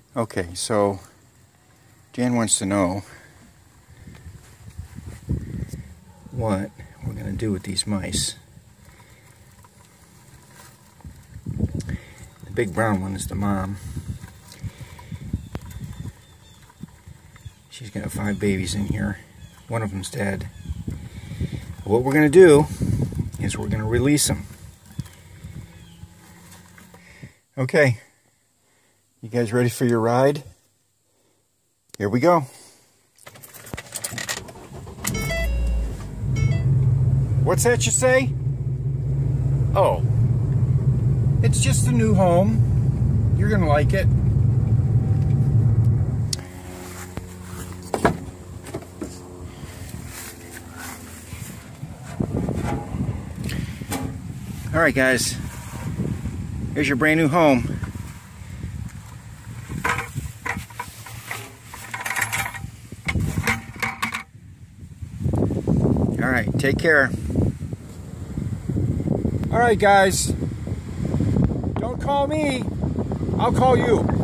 Okay, so Jan wants to know what we're going to do with these mice. The big brown one is the mom. She's got 5 babies in here. One of them's dead. What we're going to do is we're going to release them. Okay, you guys ready for your ride? Here we go. What's that you say? Oh, it's just a new home. You're gonna like it. All right, guys. Here's your brand new home. All right, take care. All right, guys. Don't call me. I'll call you.